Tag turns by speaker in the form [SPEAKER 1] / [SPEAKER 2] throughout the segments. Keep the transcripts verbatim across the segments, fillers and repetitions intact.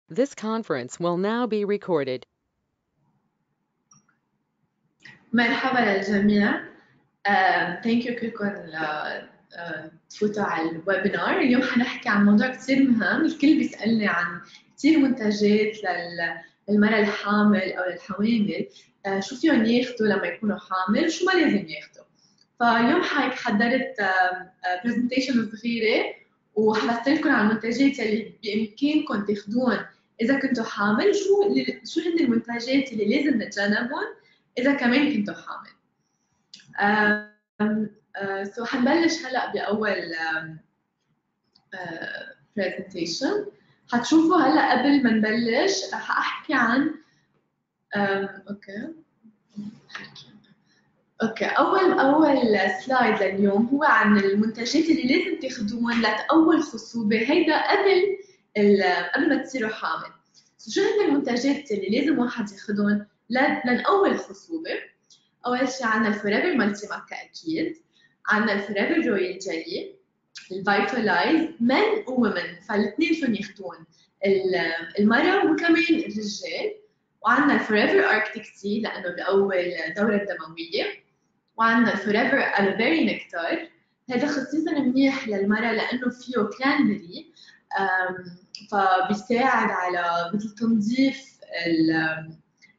[SPEAKER 1] This conference will now be recorded.
[SPEAKER 2] مرحبا للجميع. ثانك يو كلكم تفوتوا على الويبينار. اليوم حنحكي عن موضوع كتير مهم. الكل بيسألني عن كتير منتجات للمرأة الحامل أو للحوامل، uh, شو فيهم ياخدوا لما يكونوا حامل وشو ما لازم ياخدوا. فاليوم هيك حضرت برزنتيشن صغيرة وحلقت لكم عن المنتجات اللي بإمكانكم تاخدوهم إذا كنتوا حامل، شو شو هن المنتجات اللي لازم نتجنبهم إذا كمان كنتوا حامل. سو حنبلش هلا بأول برزنتيشن. حتشوفوا هلا قبل ما نبلش حأحكي عن اوكي اوكي اول اول سلايد لليوم هو عن المنتجات اللي لازم تاخذوهم لتقوي الخصوبه، هيدا قبل قبل ما تصيروا حامل. شو هن المنتجات اللي لازم واحد ياخذهم لنقوي الخصوبه؟ اول شيء عندنا الفوريفر مالتي ماكا، اكيد عندنا الفوريفر رويال جيلي، الفيتالايز من وومن، فالاثنين فيهم ياخذون المراه وكمان الرجال. وعندنا الفوريفر اركتيك تي لانه بقوي الدوره الدمويه. وعندنا الفوريفر الوبيري نكتار، هذا خصيصا منيح للمراه لانه فيه كرانبري، فبيساعد على مثل تنظيف ال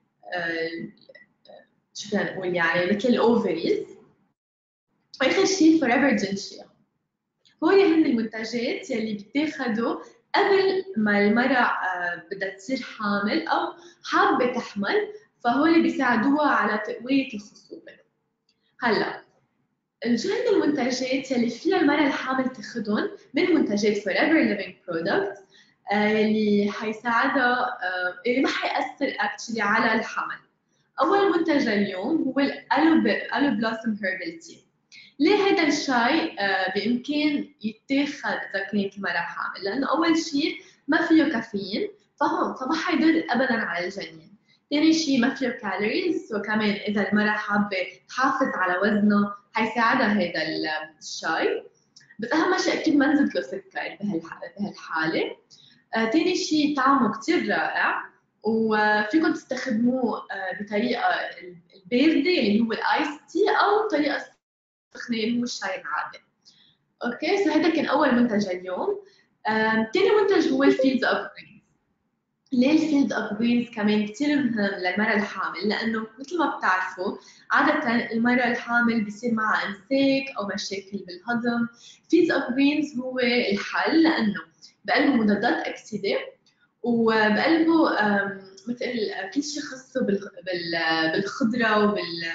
[SPEAKER 2] شو بدنا نقول يعني مثل الاوفريز. واخر شيء الفوريفر جنشيا. هول هن المنتجات يلي بيتاخدوا قبل ما المرأة بدها تصير حامل أو حابة تحمل، فهول بيساعدوها على تقوية الخصوبة. هلا شو هن المنتجات يلي فيها المرأة الحامل تاخدهم من منتجات Forever Living Products اللي حيساعدها، اللي ما حيأثر اكشلي على الحمل. أول منتج اليوم هو الألو بلاسم هيربل تي. ليه هذا الشاي بإمكان يتاخد إذا كانت المرأة حامل؟ لأنه أول شيء ما فيه كافيين، فما حيضر أبداً على الجنين. ثاني شيء ما فيه كالوريز، وكمان إذا المرأة حابة تحافظ على وزنها حيساعدها هذا الشاي. بس أهم شيء أكيد ما نزيد له سكر بهالحالة. ثاني شيء طعمه كتير رائع، وفيكم تستخدموه بطريقة الباردة اللي هو الآيس تي أو طريقة سخنة هو الشاي العادي. اوكي، سو هذا كان اول منتج اليوم. ثاني منتج هو الفيلد اوف جرينز. ليه الفيلد اوف جرينز كمان كثير مهم للمرأة الحامل؟ لانه مثل ما بتعرفوا عادة المرأة الحامل بيصير معها امساك او مشاكل بالهضم. فيلد اوف جرينز هو الحل، لانه بقلبه مضادات اكسده وبقلبه مثل كل شيء خاصه بالخضره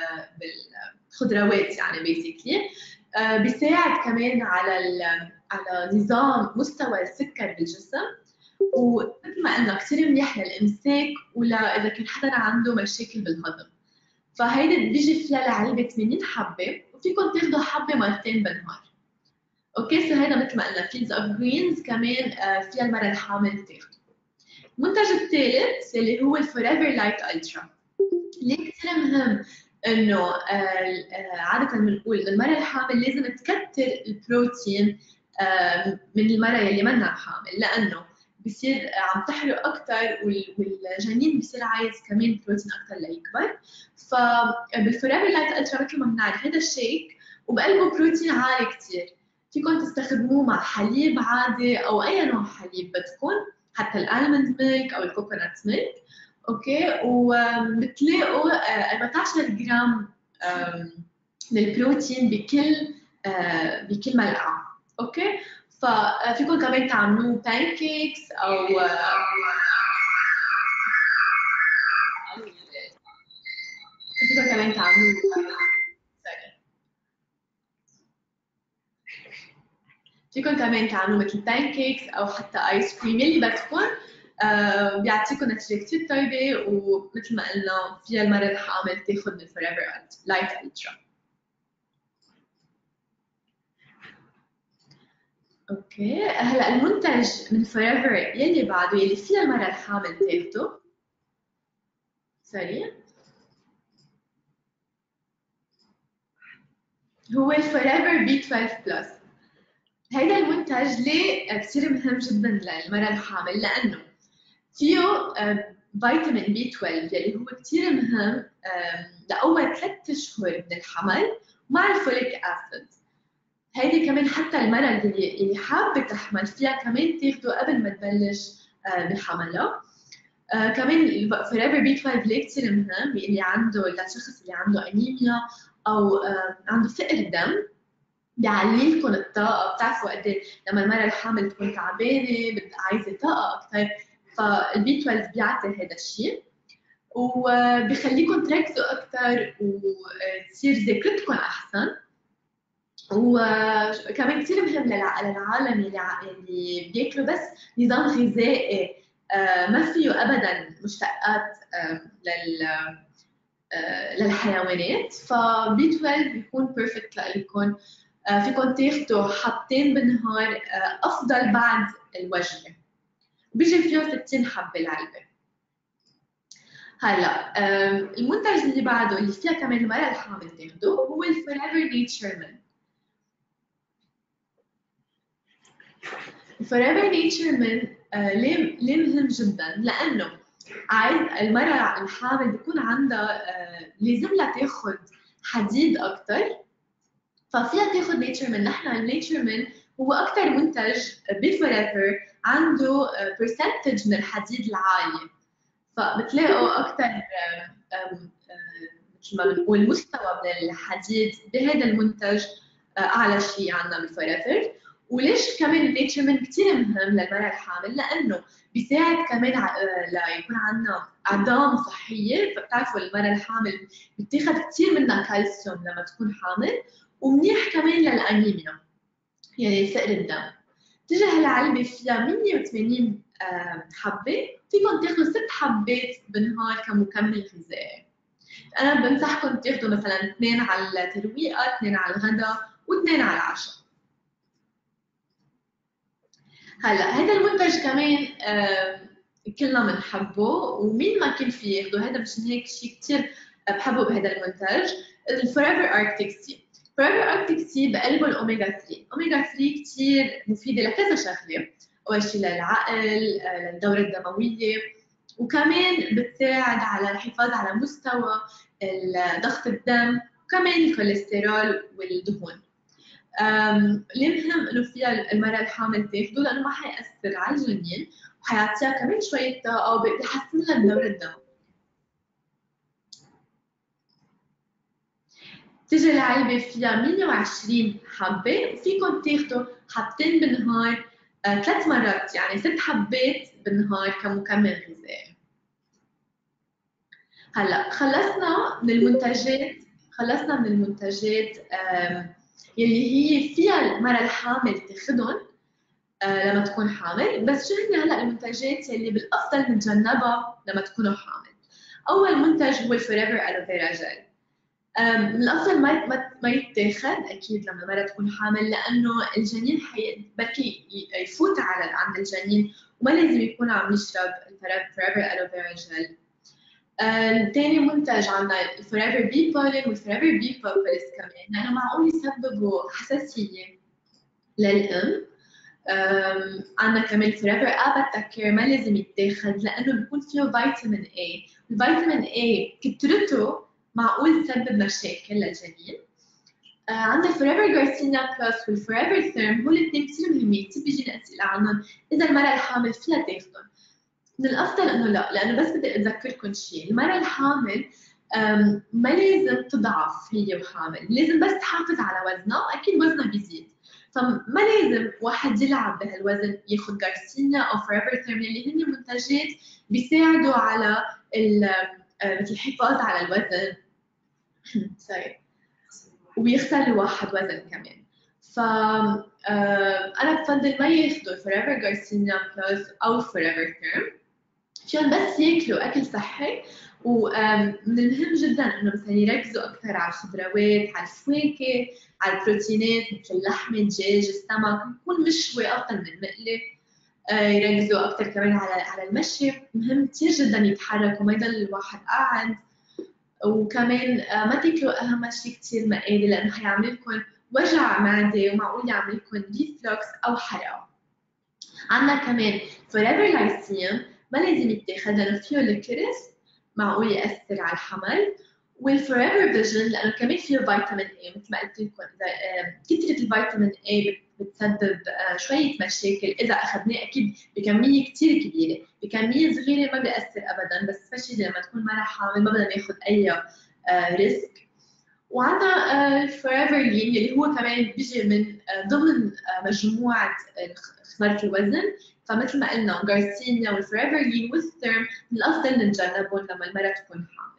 [SPEAKER 2] وبالخضروات يعني بيسكلي. Uh, بيساعد كمان على على نظام مستوى السكر بالجسم، ومثل ما قلنا كثير منيح للامساك ولا اذا كان حدا عنده مشاكل بالهضم. فهيدا بيجي فيها لعلبه ثمانين حبه، وفيكم تاخذوا حبه مرتين بالنهار. اوكي، سو هيدا مثل ما قلنا فيلدز اوف جرينز كمان uh, فيها المرأة الحامل تاخذه. المنتج الثالث اللي هو الفوريفر لايت الترا. ليه كثير مهم؟ انه عاده بنقول المراه الحامل لازم تكتر البروتين من المراه اللي منها حامل، لانه بصير عم تحرق اكثر والجنين بصير عايز كمان بروتين اكثر ليكبر. فبالفوريفر لايت الترا مثل ما بنعرف هذا الشيك وبقلبه بروتين عالي كثير، فيكم تستخدموه مع حليب عادي او اي نوع حليب بدكم، حتى الالمند ميلك او الكوكونات ميلك. اوكي، وبتلاقوا أربعتاشر جرام من البروتين بكل بكل ملعقه. اوكي، ففيكم كمان تعملوه بانكيكس او فيكم كمان تعملوه فيكم كمان تعملوه مثل بانكيكس او حتى ايس كريم اللي بدكم. آه بيعطيكم نتيجة كتير طيبة، ومثل ما قلنا فيها المرأة الحامل تاخذ من فوريفر لايت الترا. اوكي، هلا المنتج من فوريفر يلي بعده يلي فيها المرأة الحامل تاخده سوري هو الفوريفر بي اثني عشر بلس. هيدا المنتج ليه كثير مهم جدا للمرأة الحامل؟ لأنه فيه فيتامين بي اثناشر يلي هو كتير مهم لأول ثلاث أشهر من الحمل مع الفوليك أسيد. هيدي كمان حتى المرأة اللي اللي حابة تحمل فيها كمان تاخده قبل ما تبلش بحملها. آه كمان فوريفر بي اثناشر ليه كتير مهم اللي عنده للشخص اللي عنده انيميا او آه عنده فقر دم، بيعلي لكم الطاقه. بتعرفوا قد ايه لما المراه الحامل تكون تعبانه عايزه طاقه اكثر، فالبي اثناشر بيعطي هذا الشيء وبيخليكم تركزوا اكثر وتصير ذاكرتكم احسن. وكمان كثير مهم للعالم اللي اللي بياكلوا بس نظام غذائي آه ما فيه ابدا مشتقات آه لل آه للحيوانات، فبي اثناشر بيكون بيرفكت لكم. آه فيكم تاخذوا حبتين بالنهار آه افضل بعد الوجبه، بيجي فيه ستين حبه العلبه. هلا آه المنتج اللي بعده اللي فيها كمان المرأة الحامل تاخده هو الفوريفر نيتشر من. Forever Nature من آه ليه ليه مهم جدا؟ لأنه عايز المرأة الحامل بيكون عندها آه لازم لها تاخذ حديد أكثر، ففيها تاخذ نيتشر من. نحن النيتشر من هو أكثر منتج بفوريفر عنده برسنتج من الحديد العالية، فبتلاقوا أكثر مثل ما بنقول مستوى من الحديد بهذا المنتج آه أعلى شيء عندنا بالفوريفر. وليش كمان النيتشر من كثير مهم للمرأة الحامل؟ لأنه بيساعد كمان ليكون عندنا عظام صحية. فبتعرفوا المرأة الحامل بتاخذ كثير منها كالسيوم لما تكون حامل، ومنيح كمان للأنيميا يعني فقر الدم. تجي هالعلبة فيها مية وثمانين حبة، فيكم تاخذوا ست حبات بالنهار كمكمل غذائي. أنا بنصحكم تاخذوا مثلا اثنين على الترويقة، اثنين على الغداء، واثنين على العشاء. هلا هذا المنتج كمان آه كلنا بنحبه ومين ما كان فيه ياخده. هذا مشان هيك شيء كثير بحبه بهذا المنتج، الفوريفر اركتيك سي. فوريفر اركتيك سي بقلبه الاوميجا ثلاثة. اوميجا ثلاثة كثير مفيده لكذا شغله، اول شيء للعقل، للدوره الدمويه، وكمان بتساعد على الحفاظ على مستوى ضغط الدم وكمان الكوليسترول والدهون. ليه مهم انه فيها المرأة الحامل تاخده؟ لانه ما حيأثر على الجنين وحيعطيها كمان شوية طاقة وبيحسن لها الدورة الدموية. تيجي العلبة فيها مية وعشرين حبة، وفيكم تاخدوا حبتين بالنهار آه، ثلاث مرات، يعني ست حبات بالنهار كمكمل غذائي. هلا خلصنا من المنتجات خلصنا من المنتجات يلي هي فيها المرأة الحامل تاخدهم آه لما تكون حامل. بس شو هن هلا المنتجات يلي بالافضل نتجنبها لما تكونوا حامل؟ اول منتج هو الفوريفر الوفيرا جل. من الافضل ما ما يتاخد اكيد لما المرأة تكون حامل، لانه الجنين بركي يفوت على عند الجنين وما لازم يكون عم يشرب الفوريفر الوفيرا جل. ثاني منتج عندنا الفوريفر بي بولين والفوريفر بي بروبوليس كمان، لانه معقول يسببوا حساسيه للام. عندنا كمان الفوريفر اباتاكير ما لازم يتاخد لانه بيكون فيه فيتامين اي. الفيتامين اي كترته معقول تسبب مشاكل للجنين. آه عندنا الفوريفر جارسينيا بلس والفوريفر ثيرم، هول الاثنين كثير مهمين، كثير بيجينا اسئله عنهم اذا المراه الحامل فيها تاخذهم. من الافضل انه لا، لانه بس بدي اذكركم شيء، المراه الحامل ما لازم تضعف هي وحامل، لازم بس تحافظ على وزنها، واكيد وزنها بيزيد، فما لازم واحد يلعب بهالوزن ياخذ جارسينيا او فوريفر ثيرم اللي هن منتجات بيساعدوا على مثل الحفاظ على الوزن سوري وبيخسر الواحد وزن كمان. ف انا بفضل ما ياخذوا فوريفر جارسينيا بلس او فوريفر ثيرم، عشان بس ياكلوا اكل صحي. ومن المهم جدا انه مثلا يركزوا اكثر على الخضروات، على الفواكه، على البروتينات مثل اللحمه، الدجاج، السمك، يكون مشوي افضل من مقلي. يركزوا اكثر كمان على على المشي، مهم كثير جدا يتحركوا، ما يضل الواحد قاعد. وكمان ما تاكلوا اهم شيء كثير مقالي، لانه حيعمل لكم وجع معده ومعقول يعمل لكم ريفلوكس او حرقه. عندنا كمان فوريفر لايسيوم، ما لازم يتاخد لأنه فيه الكرس معقول يأثر على الحمل. والفوريفر فيجن لأنه كمان فيه فيتامين A مثل ما قلت لكم، إذا كثرة الفيتامين A بتسبب شوية مشاكل إذا أخذناه أكيد بكمية كتير كبيرة، بكمية صغيرة ما بيأثر أبدا، بس سبيشلي لما تكون مرة حامل ما بدنا ناخذ أي ريسك. وعندنا الفوريفر لين اللي هو كمان بيجي من ضمن مجموعة خسارة الوزن، فمثل ما قلنا جارسينيا والفوريفر لين والثيرم من الأفضل نتجنبهم لما المرأة تكون حامل.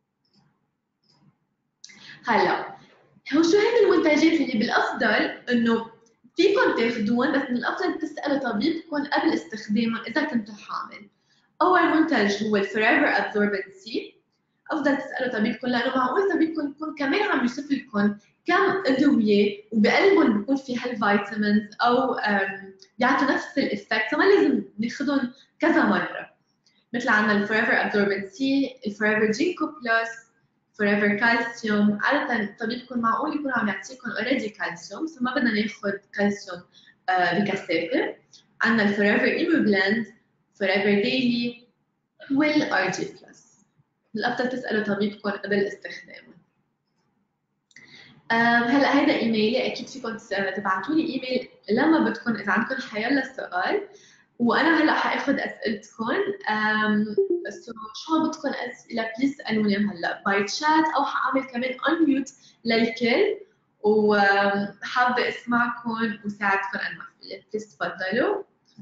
[SPEAKER 2] هلا هو شو هن المنتجات اللي بالأفضل إنه فيكم تاخذوهم، بس من الأفضل تسألوا طبيبكم قبل استخدامهم إذا كنتوا حامل. أول منتج هو الفوريفر أبزوربنسي، افضل تسالوا طبيبكم لانه معقول طبيبكم يكون كمان عم يوصف لكم كم ادويه وبقلبهم بيكون في هالفيتامينز او بيعطوا نفس الافكت، فما لازم ناخذهم كذا مره. مثل عندنا الفوريفر ابزوربنت سي، الفوريفر جينكو بلس، فوريفر كالسيوم. عاده طبيبكم معقول يكون عم يعطيكم اوريدي كالسيوم، فما بدنا ناخذ كالسيوم بكثافه. عندنا الفوريفر ايمو بلند، فوريفر ديلي، والار جي بلس. الأفضل تسألوا طبيبكم قبل استخدامه. هلا هيدا ايميلي، اكيد فيكم تبعتوا لي ايميل لما بدكم اذا عندكم حيلا سؤال، وانا هلا حاخذ اسئلتكم. سو شو بدكم اسئله بليز اسالوني هلا باي تشات، او حاعمل كمان ان ميوت للكل، وحابه اسمعكم وساعدكم انا بليز تفضلوا.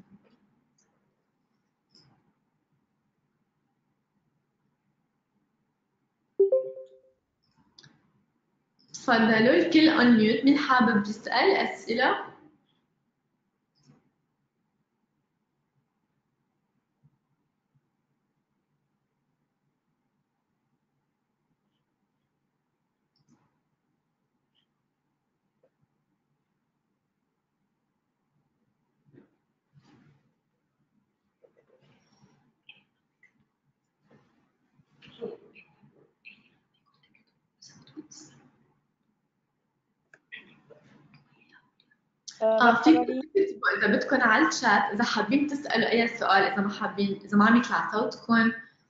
[SPEAKER 2] تفضلوا الكل on mute. مين حابب يسأل أسئلة؟ اه فيكم تكتبوا اذا بدكم على الشات اذا حابين تسالوا اي سؤال، اذا ما حابين، اذا ما عم يطلع صوتكم.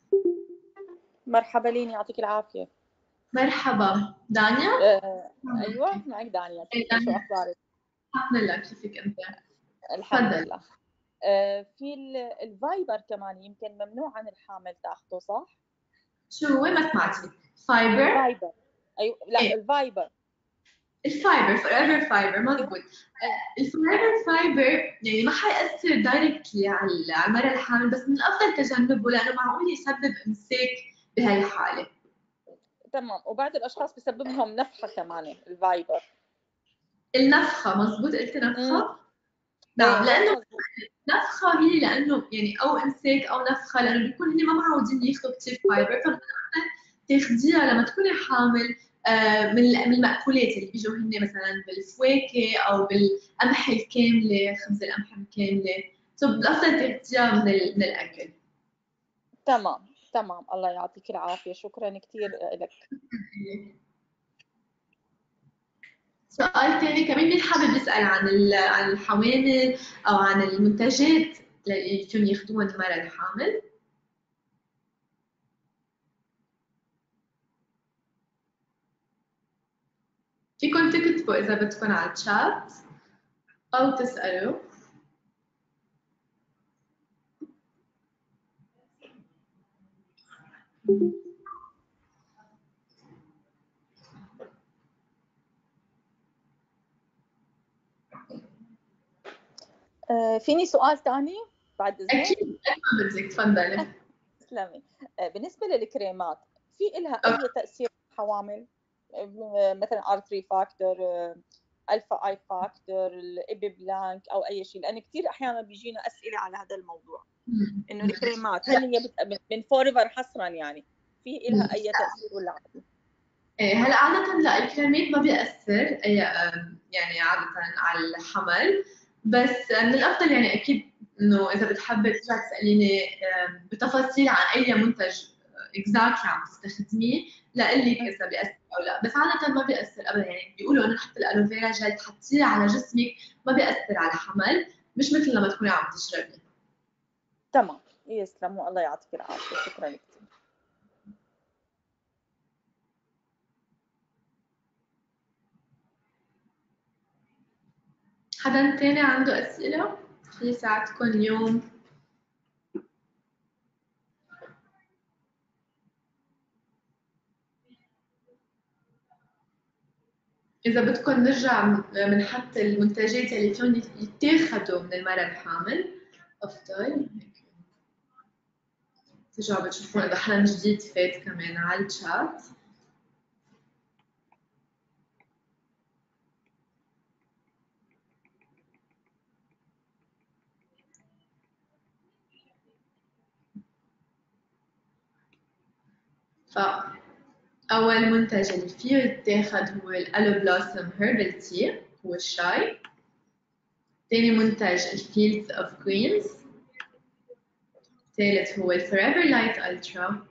[SPEAKER 3] مرحبا لين، يعطيك العافيه.
[SPEAKER 2] مرحبا دانيا.
[SPEAKER 3] آه ايوه معك دانيا.
[SPEAKER 2] كيفك؟
[SPEAKER 3] شو اخبارك؟
[SPEAKER 2] الحمد لله، كيفك انت؟
[SPEAKER 3] الحمد فضل. لله. آه في الفايبر كمان يمكن ممنوع عن الحامل تاخذه، صح؟
[SPEAKER 2] شو هو؟ ما سمعتي. فايبر؟
[SPEAKER 3] الفايبر. ايوه لا إيه؟ الفايبر
[SPEAKER 2] الفايبر فوريفر فايبر مضبوط. الفوريفر فايبر يعني ما حيأثر دايركتلي على المرأة الحامل، بس من الأفضل تجنبه لأنه معقول يسبب إمساك بهالحالة.
[SPEAKER 3] تمام. وبعض الأشخاص بسبب لهم نفخة كمان الفايبر.
[SPEAKER 2] النفخة مضبوط، قلت نفخة؟ نعم، لأنه نفخة هي لأنه يعني أو إمساك أو نفخة لأنه بيكون هن ما معودين ياخذوا كثير فايبر، فمن الأفضل تاخذيها لما تكوني حامل من المأكولات اللي بيجوا هن مثلا بالفواكه أو بالقمح الكاملة، خبز القمح الكاملة، سو بالأفضل تاخذيها من من الأكل.
[SPEAKER 3] تمام تمام، الله يعطيك العافية، شكرا كثير لك.
[SPEAKER 2] سؤال ثاني كمان، مين حابب يسأل عن عن الحوامل أو عن المنتجات اللي فيهم ياخذوها المرأة الحامل؟ فيكم تكتبوا إذا بدكم على الشات أو تسألوا.
[SPEAKER 3] آه فيني سؤال ثاني بعد إذنك؟
[SPEAKER 2] أكيد ما بدك، تفضلي.
[SPEAKER 3] تسلمي. آه بالنسبة للكريمات في إلها أي تأثير حوامل؟ مثلا ار ثلاثة فاكتور، الفا اي فاكتور، الابي بلانك او اي شيء، لان كثير احيانا بيجينا اسئله على هذا الموضوع انه الكريمات هل هي من فوريفر حصرا يعني في لها اي تاثير ولا عادي؟
[SPEAKER 2] ايه هلا عاده لا، الكريمات ما بيأثر اي يعني عاده على الحمل، بس من الافضل يعني اكيد انه اذا بتحبي ترجع تساليني بتفاصيل عن اي منتج اكزاكتلي عم تستخدميه لاقول لك اذا بيأثر او لا، بس عاده ما بيأثر ابدا. يعني بيقولوا انه حتى الالوفيرا جل تحطيه على جسمك ما بيأثر على الحمل، مش مثل لما تكوني عم تشربي.
[SPEAKER 3] تمام يسلموا، الله يعطيك العافيه، شكرا كثير.
[SPEAKER 2] حدا تاني عنده أسئلة؟ في ساعتكم اليوم. إذا بدكم نرجع بنحط المنتجات اللي فيهم يتاخدوا من المرأة الحامل أفضل. ترجعوا بتشوفون إذا حدا جديد فات كمان على الشات. فأول منتج اللي فيه يتاخد هو الألو بلوسم هيربل تي، هو الشاي. تاني منتج الفيلدز اوف جرينز. ثالث هو الفوريفر لايت الترا.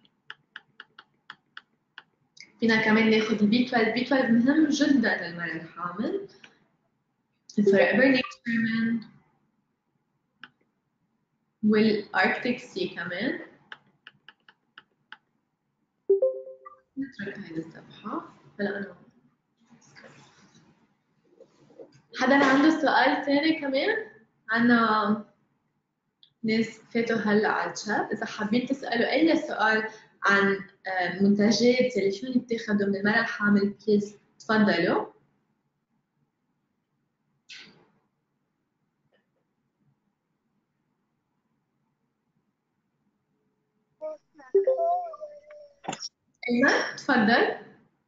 [SPEAKER 2] فينا كمان ناخد البي اثنا عشر، البي اثنا عشر مهم جدا للمرأة الحامل. الفوريفر نيتشرمان والاركتيك سي كمان. نترك هاي الصفحة. هلا أنا حدا عنده سؤال ثاني كمان؟ عنا ناس فاتوا هلا على الشات. إذا حابين تسألوا أي سؤال عن منتجات اللي فيهم يتاخدوا من المرأة الحامل بليز تفضلوا. أيمن تفضل.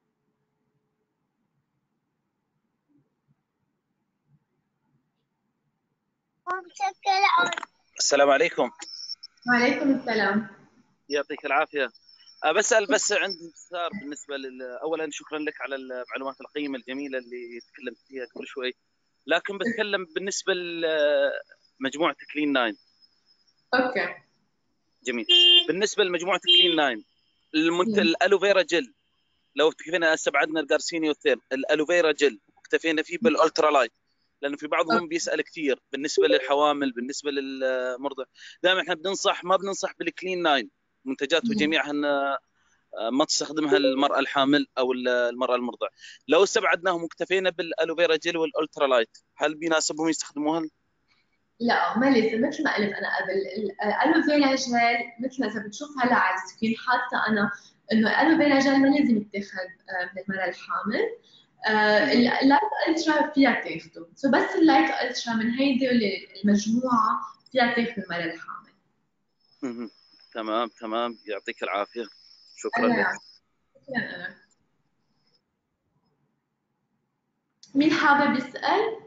[SPEAKER 4] السلام عليكم.
[SPEAKER 2] وعليكم السلام.
[SPEAKER 4] يعطيك العافية. بسأل بس عندي استفسار بالنسبة لل... أولا شكرا لك على المعلومات القيمة الجميلة اللي تكلمت فيها قبل شوي، لكن بتكلم بالنسبة لمجموعة كلين ناين.
[SPEAKER 2] أوكي.
[SPEAKER 4] جميل. بالنسبة لمجموعة كلين ناين المنت... الألوفيرا جل، لو اكتفينا استبعدنا الجارسيني والثير، الألوفيرا جل اكتفينا فيه بالألترا لايت، لأنه في بعضهم بيسأل كثير بالنسبة للحوامل، بالنسبة للمرضى. دائما احنا بننصح ما بننصح بالكلين ناين، منتجاته جميعها ما تستخدمها المرأة الحامل أو المرأة المرضع. لو استبعدناهم واكتفينا بالألوفيرا جيل والألترا لايت، هل بيناسبهم يستخدموها؟
[SPEAKER 2] لا، ما لازم. مثل ما قلت أنا قبل، الألوفيرا جيل مثل ما إذا بتشوف هلا على السكرين حاطة أنا إنه الألوفيرا جيل ما لازم يتاخد من المرأة الحامل. اللايت الترا فيها تاخده، سو بس اللايت الترا من هيدي المجموعه فيها تاخد المرأة الحامل.
[SPEAKER 4] تمام تمام، يعطيك العافيه، شكرا لك.
[SPEAKER 2] شكرا أنا. مين حابب يسأل؟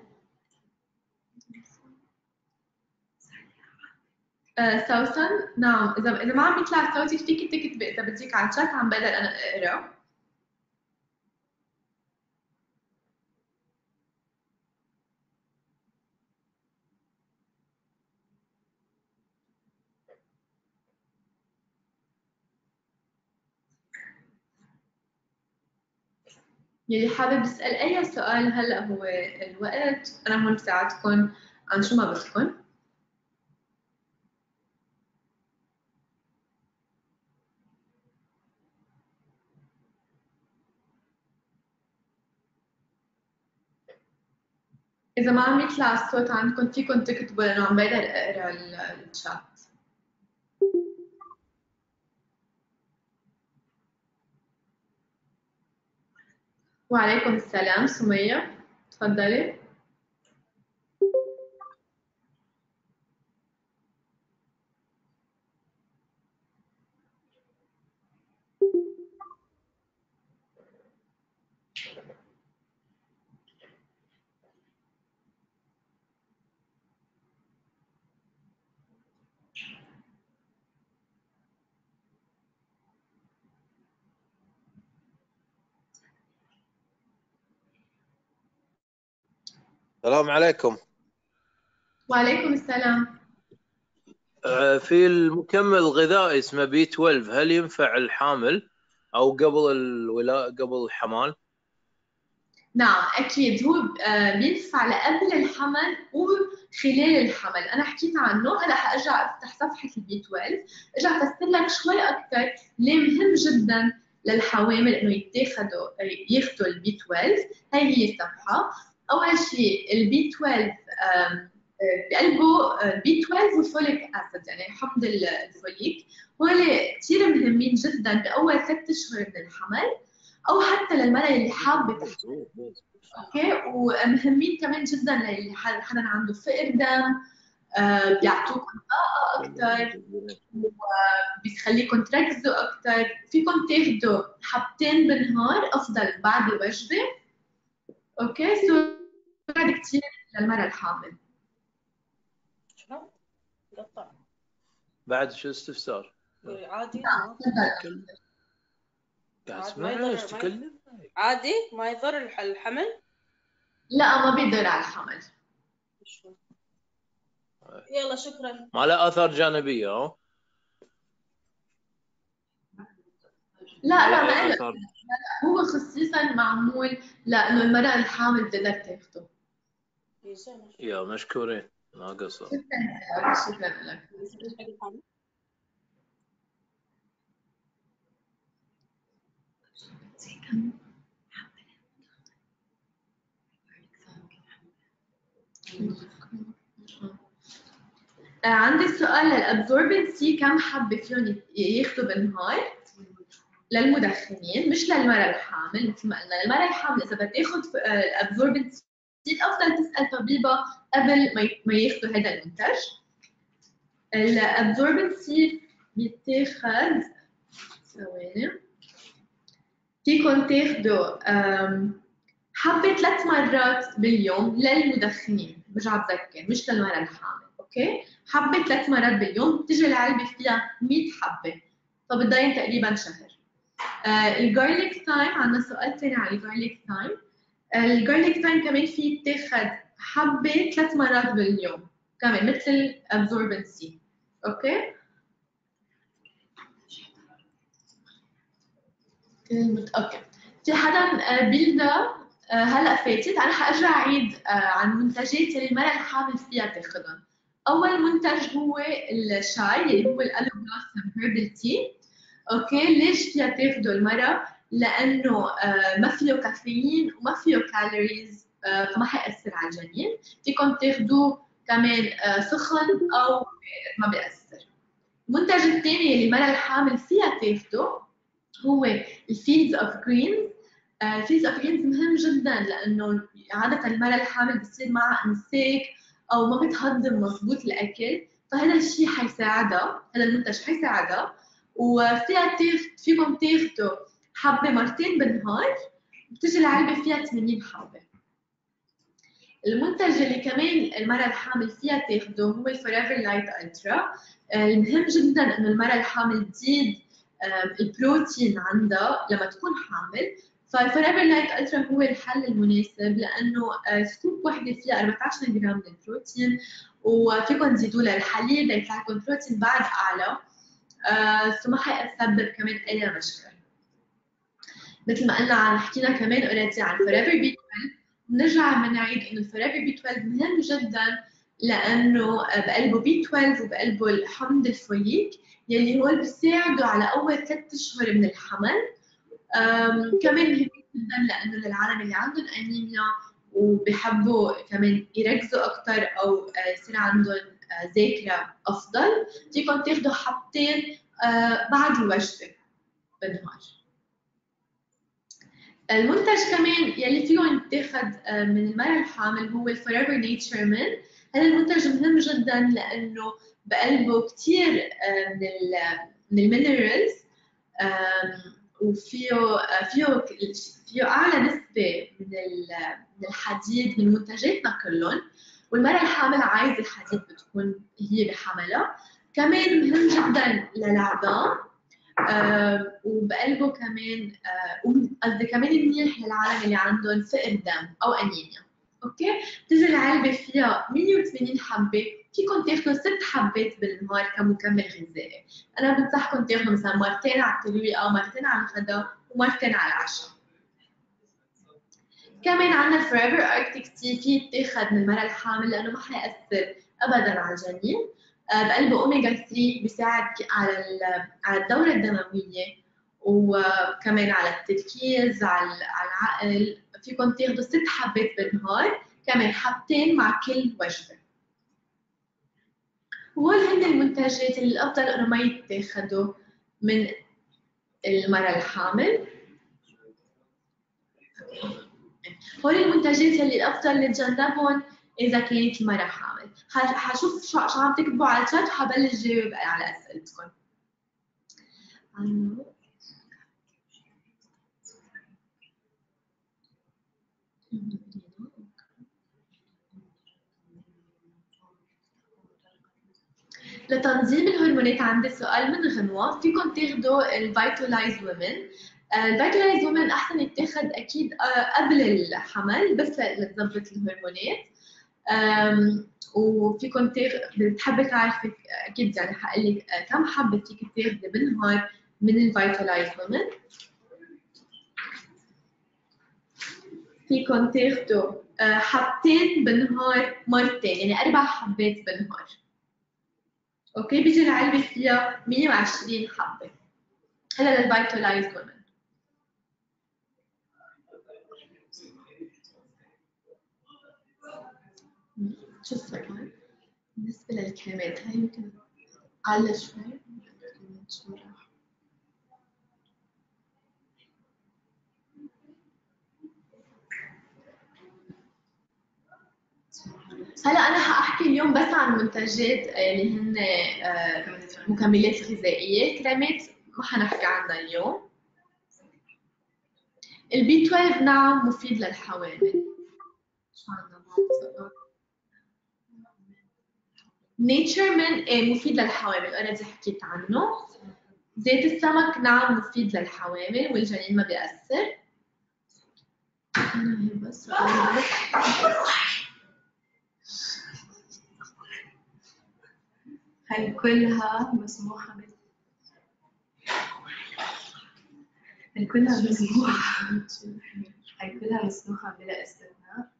[SPEAKER 2] آه سوسن. نعم، إذا إذا ما عم يطلع صوتك فيكي تكتبي، إذا بديك على الشات عم بقدر أنا أقرأ. يلي حابب يسأل أي سؤال هلا هو الوقت، أنا هون بساعدكم عن شو ما بدكم. إذا ما عم يطلع الصوت عندكم فيكم تكتبوا لأنه عم بقدر أقرأ الشات. وعليكم السلام سمية، تفضلي.
[SPEAKER 5] السلام عليكم.
[SPEAKER 2] وعليكم السلام.
[SPEAKER 5] في المكمل الغذائي اسمه بي اثنا عشر، هل ينفع الحامل او قبل الولاء قبل الحمل؟
[SPEAKER 2] نعم أكيد هو آه، بينفع لقبل الحمل وخلال الحمل. أنا حكيت عنه، هلا حأرجع أفتح صفحة البي اثنا عشر أرجع أفسر لك شوي أكثر ليه مهم جدا للحوامل إنه يتاخدوا ياخدوا البي اثنا عشر. هاي هي الصفحة. أول شيء البي اثنا عشر آم، آه، بقلبه البي اثنا عشر والفوليك أسيد، يعني حمض الفوليك، هول كثير مهمين جدا بأول ثلاث أشهر من الحمل، او حتى للمرأة اللي حابه تحمل. اوكي، ومهمين كمان جدا للي حدا عنده فقر دم، آه بيعطوكم طاقه اكثر وبيخليكم تركزوا اكثر. فيكم تاخذوا حبتين بالنهار افضل بعد الوجبه. اوكي، سو بعد كثير للمرأة الحامل.
[SPEAKER 3] شنو؟ قطع
[SPEAKER 5] بعد شو استفسار؟
[SPEAKER 3] عادي
[SPEAKER 5] قاعد اسمعها ايش تكلم؟
[SPEAKER 3] عادي ما يضر الحمل؟
[SPEAKER 2] لا ما بيضر على الحمل.
[SPEAKER 3] يلا شكرا.
[SPEAKER 5] ما له اثار جانبيه؟ اه
[SPEAKER 2] لا لا ما له، هو خصيصا معمول لانه المرأة الحامل تقدر تاخده.
[SPEAKER 5] يا مشكورين، ما قصر.
[SPEAKER 2] شكرا شكرا لك. عندي سؤال للابزوربنسي، كم حبة فيهم ياخذوا بالنهار للمدخنين مش للمرأة الحامل؟ مثل ما قلنا للمرأة الحامل إذا بتاخذ الابزوربنسي الأفضل تسأل طبيبة قبل ما ياخذوا هذا المنتج. الابزوربنسي بيتاخذ ثواني، فيكم تاخذوا حبة ثلاث مرات باليوم للمدخنين، برجع بذكر مش للمرأة الحامل. اوكي، حبة ثلاث مرات باليوم، بتجي العلبة فيها مية حبة، فبتضاين تقريبا شهر. آه الجارليك ثايم، عندنا سؤال ثاني على الجارليك ثايم. الجارليك ثايم كمان في يتاخذ حبة ثلاث مرات باليوم كمان مثل الابزوربنسي. اوكي، اوكي. في حدا بيلدا هلا فاتت، انا حارجع اعيد عن المنتجات اللي المرأة الحامل فيها تاخذهم. اول منتج هو الشاي اللي هو الالو بلوسم هيربل تي. اوكي، ليش فيها تاخذه المرأة؟ لانه ما فيه كافيين وما فيه كالوريز، فما حيأثر على الجنين. فيكم تاخذوه كمان سخن او ما بيأثر. المنتج الثاني اللي المرأة الحامل فيها تاخذه هو الفيلدز اوف جرينز. الفيلدز اوف جرينز مهم جدا لانه عاده المرأة الحامل بتصير معها امساك او ما بتهضم مضبوط الاكل، فهذا الشيء حيساعدها، هذا المنتج حيساعدها. وفيها تاخذ فيكم تاخذوا حبه مرتين بالنهار، بتجي العلبه فيها ثمانين حبه. المنتج اللي كمان المرأة الحامل فيها تاخذه هو الفوريفر لايت الترا. المهم جدا انه المرأة الحامل تزيد البروتين عندها لما تكون حامل، فالفوريفر لايت الترا هو الحل المناسب لانه سكوب وحده فيها أربعة عشر جرام من البروتين، وفيكم تزيدوا لها الحليب ليطلع لكم بروتين بعد اعلى، فما حيسبب كمان اي مشكله. مثل ما قلنا عن حكينا كمان اوريدي عن فوريفر بي اثنا عشر، بنرجع بنعيد انه الفوريفر بي اثنا عشر مهم جدا لانه بقلبه بي اثنا عشر وبقلبه الحمض الفوليك يلي هو بيساعدوا على اول ثلاث اشهر من الحمل. كمان مهم جدا لانه للعالم اللي عندهم انيميا وبيحبوا كمان يركزوا اكثر او يصير عندهم ذاكره افضل، فيكم تاخذوا حبتين بعد الوجبه بالنهار. المنتج كمان يلي فيهم يتاخذ من المرأة الحامل هو الفوريفر نيتشر مان. هذا المنتج مهم جدا لانه بقلبه كثير من ال من المينرالز، وفيه فيه فيه اعلى نسبه من من الحديد من منتجاتنا كلهم، والمرأة الحامل عايزه الحديد بتكون هي بحملها. كمان مهم جدا للعظام، آه وبقلبه كمان قصدي آه كمان منيح للعالم اللي عندهم فقر دم او انيميا. اوكي، بتجي العلبه فيها مية وثمانين حبه، فيكم تاخذوا ست حبات بالنهار كمكمل غذائي. انا بنصحكم تاخذوا مثلا مرتين على الترويقه، مرتين على الغداء، ومرتين على العشاء. كمان عندنا الفوريفر اركتيك تي في يتاخد من المرأة الحامل لأنه ما حيأثر أبداً على الجنين. بقلبه أوميجا ثلاثة بيساعد على على الدورة الدموية وكمان على التركيز على العقل. فيكم تاخدوا ست حبات بالنهار، كمان حبتين مع كل وجبة. وهول هن المنتجات اللي الأفضل إنه ما يتاخدوا من المرأة الحامل. هول المنتجات اللي الأفضل نتجنبهم إذا كانت المرأة حامل. حشوف شو عم تكتبوا على الشات وحبلش جاوب على أسئلتكم. لتنظيم الهرمونات عندي سؤال من غنوة. فيكم تاخدوا الفيتالايز وومن. الفيتالايز وومن أحسن يتاخد أكيد قبل الحمل بس لتظبط الهرمونات. وفيكم تاخد بتحبي تعرفي أكيد يعني حقلك كم حبة فيك تاخدي بالنهار من الفيتالايز وومن. فيكم تاخدوا حبتين بالنهار مرتين، يعني أربع حبات بالنهار. اوكي، بيجي العلبة فيها مية وعشرين حبة. هلا للفيتالايز وومن. شو السؤال؟ بالنسبة للكريمات هاي يمكن أعلى شوي. هلا أنا حأحكي اليوم بس عن منتجات اللي هن مكملات غذائية. كريمات ما حنحكي عنها اليوم. البي اثنا عشر نعم مفيد للحوامل. شو عندنا بعد؟ نيتشر من إيه مفيد للحوامل، أوريدي حكيت عنه. زيت السمك نعم مفيد للحوامل والجنين ما بيأثر. بس هل كلها مسموحة بال هل كلها مسموحة هل كلها مسموحة بلا استثناء؟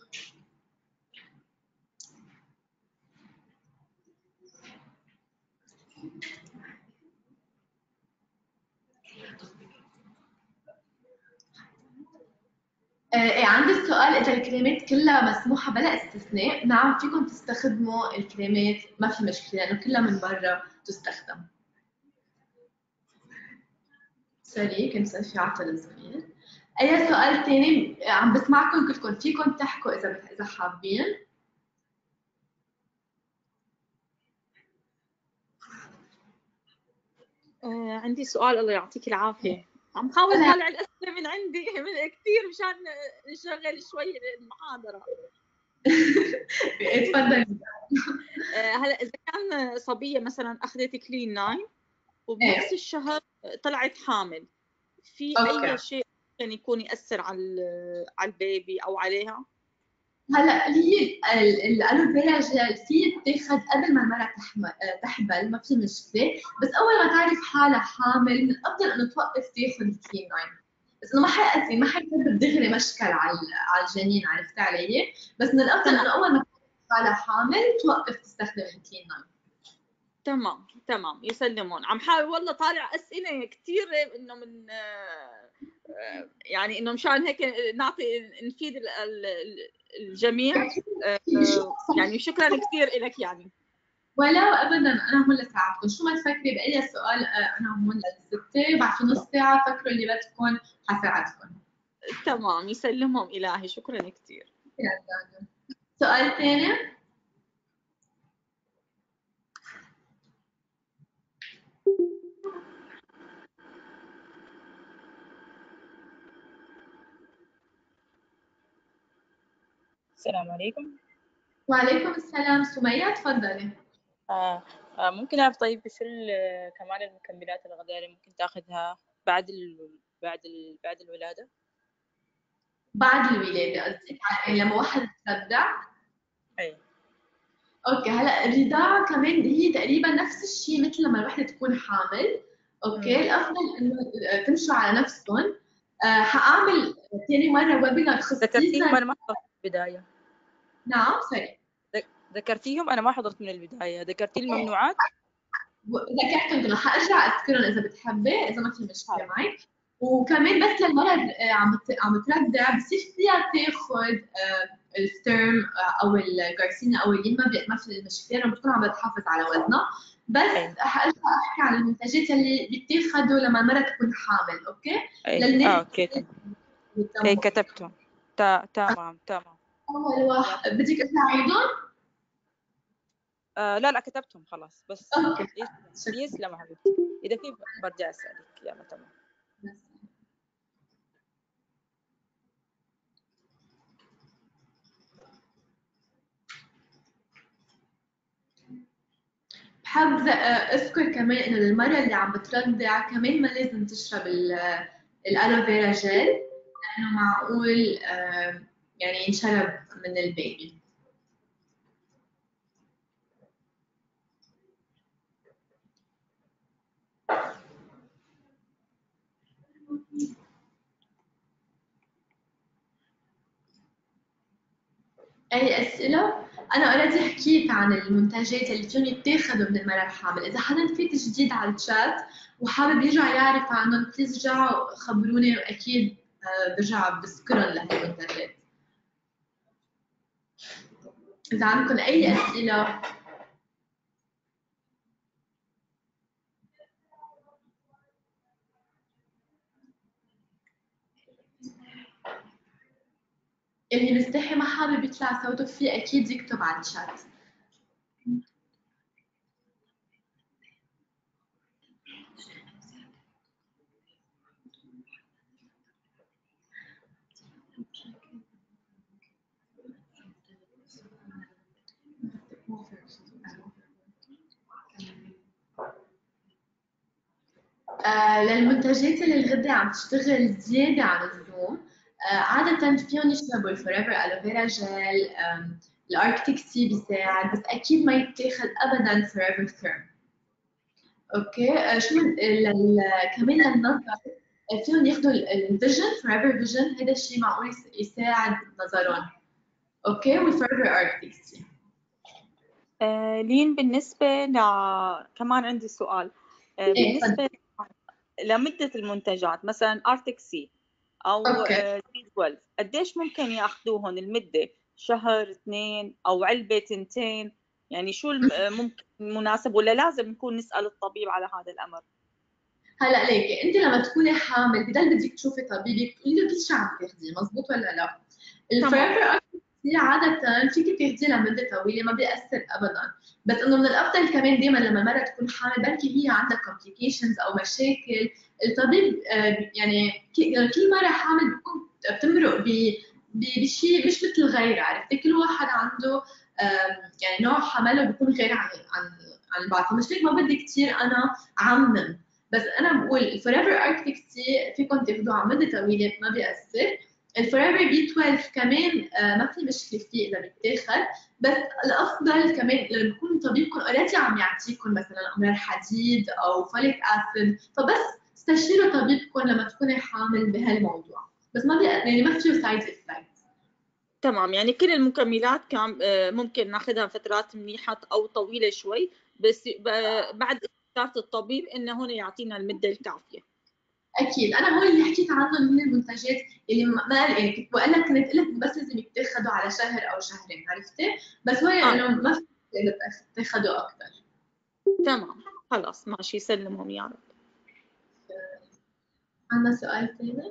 [SPEAKER 2] إيه عندي السؤال إذا الكريمات كلها مسموحة بلا استثناء. نعم فيكم تستخدموا الكريمات ما في مشكلة لأنه كلها من برا تستخدم. سوري كان صار في عطل صغير. أي سؤال تاني؟ عم بسمعكم كلكم، فيكم تحكوا إذا إذا حابين.
[SPEAKER 3] آه عندي سؤال الله يعطيك العافية. عم حاول طالع الأسئلة من عندي من كثير مشان نشغل شوي المحاضرة.
[SPEAKER 2] اتفضلي.
[SPEAKER 3] هلا إذا كان صبية مثلا أخذت كلين ناين وبنفس الشهر طلعت حامل، في
[SPEAKER 2] أوكي.
[SPEAKER 3] أي شيء ممكن يكون يأثر على على البيبي أو عليها؟
[SPEAKER 2] هلا هي الالوفيرا جيل في تاخذ قبل ما المرأة تحمل ما في مشكلة، بس أول ما تعرف حالها حامل من الأفضل إنه توقف تاخذ الكلين ناين. بس إنه ما حيأثر ما حيسبب دغري مشكل على على الجنين، عرفت علي؟ بس من الأفضل إنه أول ما تعرف حالها حامل توقف تستخدم الكلين ناين.
[SPEAKER 3] تمام تمام يسلمون. عم حاول والله طالع أسئلة كثير إنه من يعني إنه مشان هيك نعطي نفيد الجميع. يعني شكرا كثير لك يعني.
[SPEAKER 2] ولا ابدا انا هون لساعدكم، شو ما تفكري باي سؤال انا هون للستة، بعد في نص ساعه فكروا اللي بدكم حساعدكم.
[SPEAKER 3] تمام يسلمهم الهي، شكرا كثير.
[SPEAKER 2] سؤال ثاني؟
[SPEAKER 6] السلام عليكم.
[SPEAKER 2] وعليكم السلام. سمية تفضلي.
[SPEAKER 6] آه. آه ممكن أعرف طيب شو كمان المكملات الغذائية اللي ممكن تاخذها بعد ال... بعد ال... بعد الولادة؟
[SPEAKER 2] بعد الولادة قصدك يعني لما واحد ترضع؟
[SPEAKER 6] أي.
[SPEAKER 2] اوكي هلا الرضاعة كمان هي تقريبا نفس الشيء مثل لما الوحدة تكون حامل. اوكي م. الافضل انه تمشوا على نفسهم. آه حاعمل ثاني مره ويبينار
[SPEAKER 6] ذكرتيهم
[SPEAKER 2] خصيصا.
[SPEAKER 6] انا ما حضرت من البدايه.
[SPEAKER 2] نعم سوري.
[SPEAKER 6] ذك- ذكرتيهم انا ما حضرت من البدايه. ذكرتي الممنوعات.
[SPEAKER 2] ذكرتهم كلهم، حارجع اذكرهم اذا بتحبي، اذا ما في مشكله
[SPEAKER 6] حاضر.
[SPEAKER 2] معك. وكمان بس للمره آه، عم بت- عم تردع بصير فيها تاخذ الستيرم او الجارسينيا او اللي ما بي- ما في المشكله، لما بتكون عم بتحافظ على وزنها. بس
[SPEAKER 6] اي
[SPEAKER 2] حارجع احكي عن المنتجات اللي بيتاخذوا لما المراه تكون حامل، اوكي؟
[SPEAKER 6] اي اه
[SPEAKER 2] للناس
[SPEAKER 6] اوكي تمام. اي
[SPEAKER 2] اللي
[SPEAKER 6] كتبتهم. تا- تمام تمام.
[SPEAKER 2] اول واحد بدك اساعدهم؟
[SPEAKER 6] آه لا لا كتبتهم خلاص بس.
[SPEAKER 2] اوكي
[SPEAKER 6] يسلم
[SPEAKER 2] شكرا.
[SPEAKER 6] يسلم حبيبتي. اذا في برجع اسالك. يلا تمام.
[SPEAKER 2] بحب ذ- اذكر كمان انه للمرة اللي عم بترضع كمان ما لازم تشرب ال- الالوفيرا جيل، لانه معقول آه، يعني ينشرب من البيبي. اي اسئله؟ انا اوريدي حكيت عن المنتجات اللي فيهم يتاخذوا من المراه الحامل. اذا حدا فات جديد على الشات وحابب يرجع يعرف عنهم بليز رجعوا خبروني، واكيد آه، برجع بذكرهم لهالمنتجات. اذا عندكم اي اسئله. اللي مستحي ما حابب يطلع صوته فيه اكيد يكتب على الشات. آه للمنتجات اللي الغدة عم تشتغل زيادة عن اللزوم، آه عادة فيهم يشربوا الفوريفر ألوفيرا جيل، الأركتيك سي بيساعد، بس أكيد ما يتاخد أبدا فوريفر ثيرم. أوكي آه شو من لل... كمان للنظر آه، فيهم ياخدوا الفيجن فوريفر فيجن، هذا الشيء معقول يس- يساعد نظرهم. أوكي والفوريفر أركتيك سي.
[SPEAKER 3] آه لين بالنسبة ل كمان عندي سؤال. آه
[SPEAKER 2] إيه تفضل.
[SPEAKER 3] بالنسبة لمدة المنتجات مثلا ارتك سي او
[SPEAKER 2] أوكي
[SPEAKER 3] آه تي اثنا عشر، قديش ممكن ياخذوهم المدة؟ شهر، اثنين، او علبة، تنتين؟ يعني شو الم- آه، ممكن مناسب، ولا لازم نكون نسأل الطبيب على هذا الامر؟
[SPEAKER 2] هلا ليكي انت لما تكوني حامل بضل بدك تشوفي طبيبك تقولي له كل شيء عم تاخذيه، مزبوط ولا لا؟ الفوريفر اركتيك عادة فيك تاخذيه لمدة طويلة ما بيأثر ابدا، بس انه من الافضل كمان دائما لما المرأة تكون حامل بركي هي عندها complications او مشاكل، الطبيب آه، يعني ك- كل مرة حامل بتكون بتمرق ب بشيء مش مثل غيرها، عرفتي؟ كل واحد عنده آم، يعني نوع حمله بيكون غير عن عن عن البعض، فمش هيك ما بدي كثير انا عمم. بس انا بقول الفوريفر اركتيك سي فيكم تاخذوه على مدى طويله ما بيأثر. الفوريفر بي اثنا عشر كمان آه، ما في مشكله فيه اذا بيتاخذ، بس الافضل كمان لما يكون طبيبكم اوريدي عم يعطيكم مثلا امرار حديد او فوليك اسيد، فبس استشيروا طبيبكم لما تكوني حامل بهالموضوع، بس ما بي يعني ما فيه سايد افكت.
[SPEAKER 3] تمام، يعني كل المكملات كان آه، ممكن ناخذها فترات منيحة او طويلة شوي، بس ب- بعد استشارة الطبيب انه هنا يعطينا المدة الكافية.
[SPEAKER 2] اكيد انا هول اللي حكيت عنهم من المنتجات اللي ما ما- يعني كنت بقول لك كنت قلت بس لازم يتاخذوا على شهر او شهرين، عرفتي؟ بس هو
[SPEAKER 3] آه.
[SPEAKER 2] انه ما في اذا تاخذوا اكثر.
[SPEAKER 3] تمام خلاص ماشي، سلمهم يا رب.
[SPEAKER 2] عندنا سؤال ثاني؟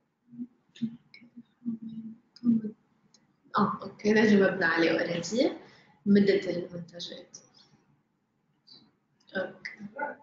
[SPEAKER 2] اه اوكي ده جاوبنا عليه اوريدي، مدة المنتجات. اوكي